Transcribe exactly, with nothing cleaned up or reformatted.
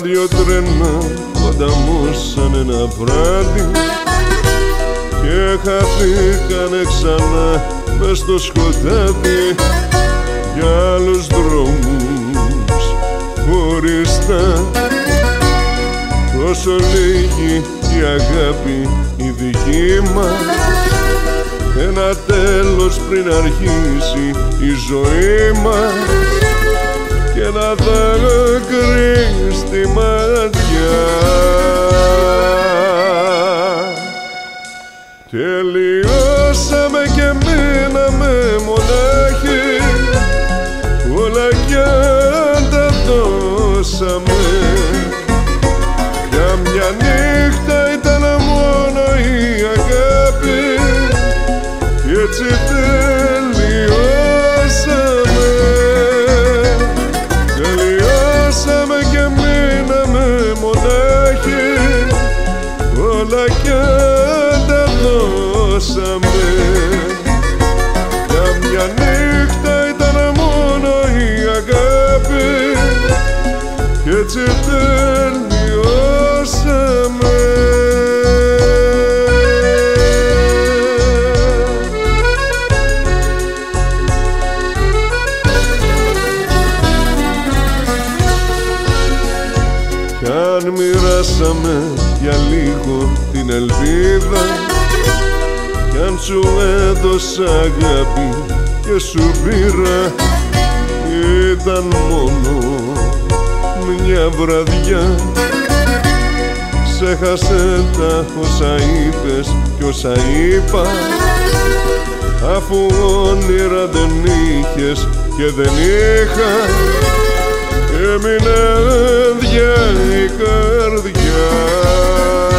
δυο τρένα κοντά μου σαν ένα βράδυ και χαθήκανε ξανά μες στο σκοτάδι για άλλους δρόμους χωριστά. Τόσο λίγη η αγάπη η δική μας, ένα τέλος πριν αρχίσει η ζωή μας και ένα δάκρυ στη ματιά. Τελειώσαμε και μείναμε μονάχοι, όλα κι αν τα δώσαμε. Για μια νύχτα ήταν μόνο η αγάπη κι έτσι τελειώσαμε. Τελειώσαμε και μείναμε μονάχοι, όλα κι αν τα δώσαμε. Για μια νύχτα ήταν μόνο η αγάπη κι έτσι τελειώσαμε. Κι αν μοιράσαμε για λίγο την ελπίδα, κι αν σου έδωσα αγάπη και σου πήρα, ήταν μόνο μια βραδιά. Ξέχασε τα όσα είπες κι όσα είπα, αφού όνειρα δεν είχες και δεν είχα, έμεινε άδεια η καρδιά.